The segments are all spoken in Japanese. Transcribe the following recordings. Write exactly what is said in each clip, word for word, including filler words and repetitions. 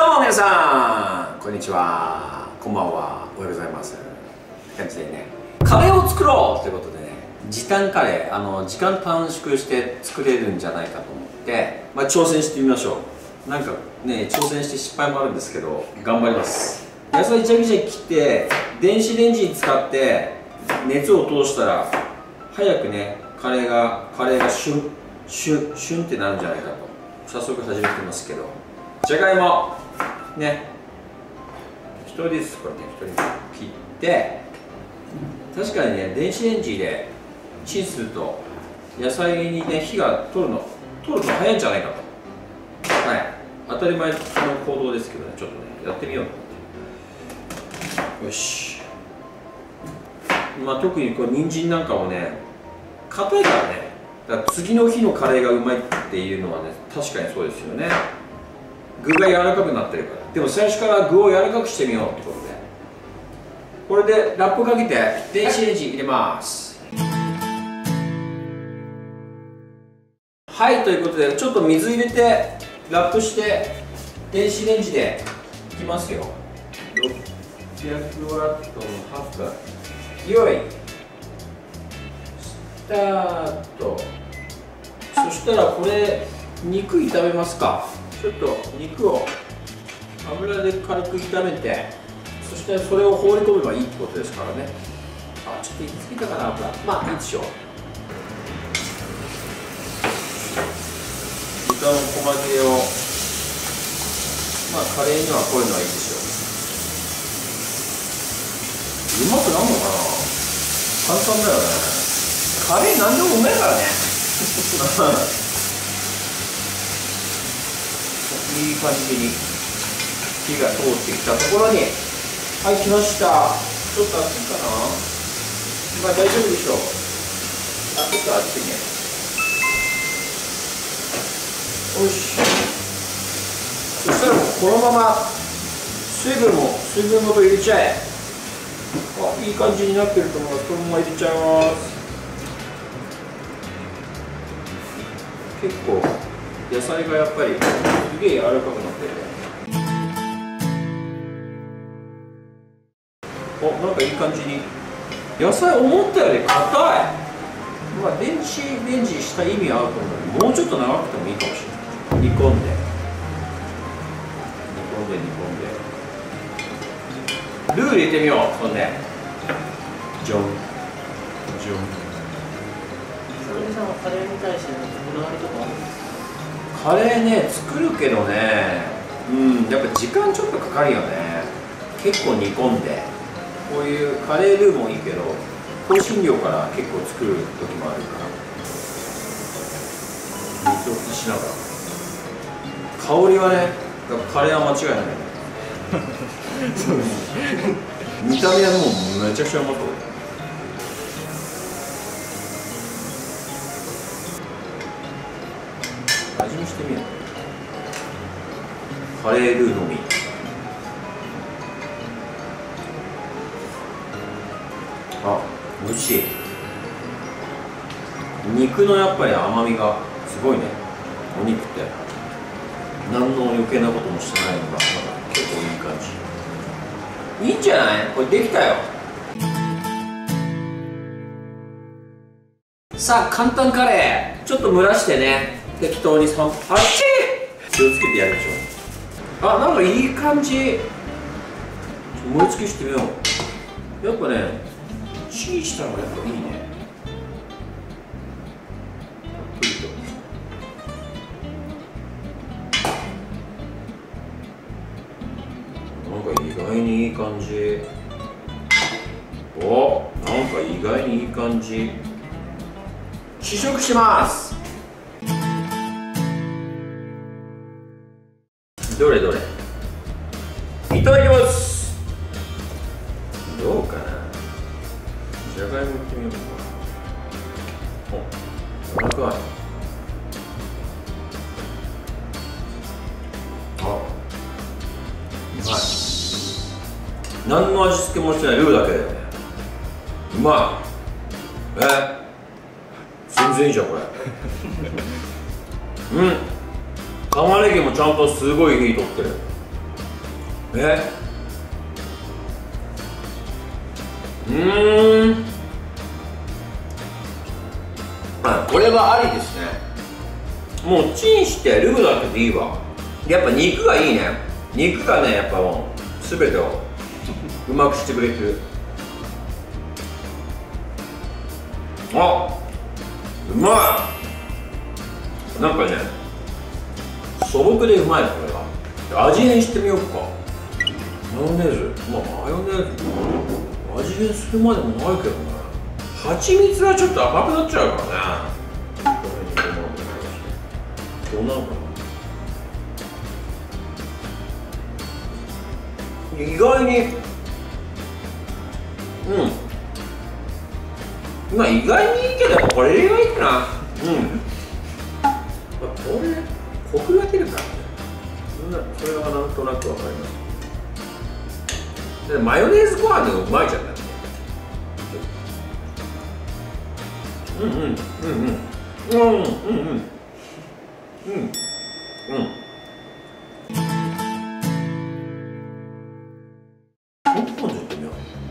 どうも皆さんこんにちは、こんばんは、おはようございますって感じでね、カレーを作ろうということでね、時短カレー、あの時間短縮して作れるんじゃないかと思って、まあ、挑戦してみましょう。なんかね、挑戦して失敗もあるんですけど頑張ります。野菜ジャキジャキ切って電子レンジに使って熱を通したら早くね、カレーがカレーがシュンシュンシュンってなるんじゃないかと早速始めてますけど、じゃがいもね、一人ずつこうやって一人ずつ切って、確かにね、電子レンジでチンすると野菜にね、火が通るの通ると早いんじゃないかと、はい、当たり前の行動ですけどね、ちょっとねやってみようと思って。よし、まあ特にこれ人参なんかもね硬いからね、だから次の日のカレーがうまいっていうのはね、確かにそうですよね。具が柔らかくなってるから。でも最初から具を柔らかくしてみようってことで、これでラップかけて電子レンジ入れます。はい、ということでちょっと水入れてラップして電子レンジでいきますよ。ろっぴゃくワットのはちふん、よいスタート。そしたらこれ肉炒めますか。ちょっと肉を油で軽く炒めて、そしてそれを放り込めばいいってことですからね。あ、ちょっと行き過ぎたかな油。まあいいでしょう。豚の細切れを、まあカレーにはこういうのはいいでしょう。うまくなるのかな。簡単だよね。カレー何でもうまいからね。いい感じに火が通ってきたところに、はい、来ました。ちょっと熱いかな。まあ大丈夫でしょう。あ、ちょっと熱いね。よし、そしたらもうこのまま水分も水分ごと入れちゃえ。あ、いい感じになってると思うのでこのまま入れちゃいます。結構野菜がやっぱりすげえ柔らかくなってる。お、なんかいい感じに。野菜思ったより硬い。まあ電子レンジした意味はあると思うので、もうちょっと長くてもいいかもしれない。煮込んで煮込んで煮込んでルー入れてみよう。そんでジョンジョン。 さゆりさんはカレーに対してこだわりとかあるんですか？ カレーね、作るけどね、うん、やっぱ時間ちょっとかかるよね。結構煮込んで、こういうカレールーもいいけど香辛料から結構作る時もあるから、水を足しながら。香りはね、やっぱカレーは間違いないね。見た目はもうめちゃくちゃうまそう。味見してみよう。カレールーのみ。あ、美味しい。肉のやっぱり甘みがすごいね。お肉って何の余計なこともしてないのがまだ結構いい感じ。いいんじゃない？これできたよ。さあ、簡単カレーちょっと蒸らしてね、適当にさん、あっち気をつけてやるでしょ。あ、なんかいい感じ。盛り付けしてみよう。やっぱね、チンしたのがやっぱいいね。たっぷりと。なんか意外にいい感じ。お、なんか意外にいい感じ。試食します。どれどれ。いただきます。どうかな。じゃがいもいってみようか。お、柔らかい。あ、うまい。何の味付けもしてないルーだけだよね。うまい。え、全然いいじゃんこれ。うん、玉ねぎもちゃんとすごい火通ってる。 えうーん、あ、これはありですね。もうチンしてルーだけでいいわ。やっぱ肉がいいね。肉がね、やっぱもう全てをうまくしてくれてる。あ、うまい。なんかね、素朴でうまい。これは味変してみようか。マヨネーズ、まあマヨネーズ味変するまでもないけどね。蜂蜜はちょっと甘くなっちゃうからね。これにごまをかけしてどうなるかな。意外にうん、まあ意外にいいけど、これがいいかな。うん、まあ、これコクが出るからね。それはなんとなくわかります。でマヨネーズご飯でもうまいじゃん。うんうんうんうんうんうんうんうんうんポン酢いってみよ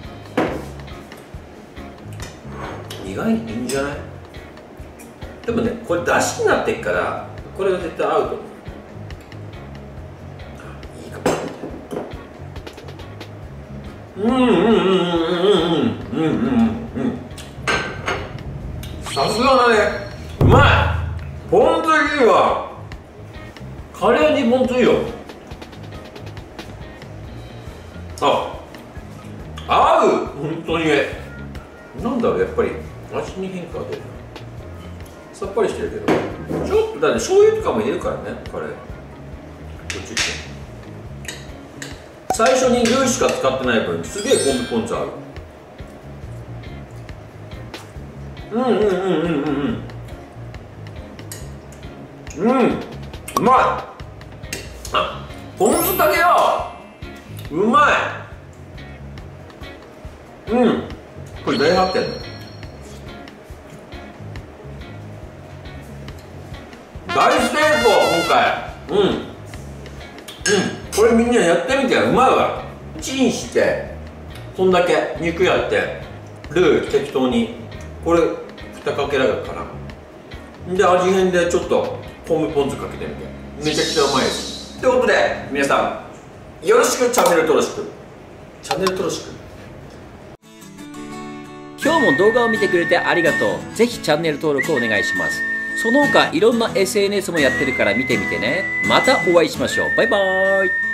う。意外にいいんじゃない？でもね、これだしになってっからこれが絶対合うと思う。いいかも。うんうんうんうんうんうんうんうんうん。さすがだね。うまい。ポン酢いいわ。カレーにポン酢いいよ。あ、合う。本当に。なんだろう、やっぱり味に変化が出るな。さっぱりしてるけど、ちょっとだって醤油とかも入れるからね、カレー。こっちって最初にルーしか使ってない分、すげえ昆布ポン酢合う。うんうんうんうんうんうんうん、うまい。あ、ポン酢だけよ、うまい。うん、これ大発見だよ。大成功今回。うんうん、これみんなやってみて。うまいわ。チンしてこんだけ肉やってルー適当にこれにかけられるかな。で味変でちょっと昆布ポン酢かけてみて、めちゃくちゃうまいです。ということで皆さんよろしく、チャンネル登録チャンネル登録今日も動画を見てくれてありがとう。ぜひチャンネル登録をお願いします。その他いろんな エスエヌエス もやってるから見てみてね。またお会いしましょう。バイバーイ。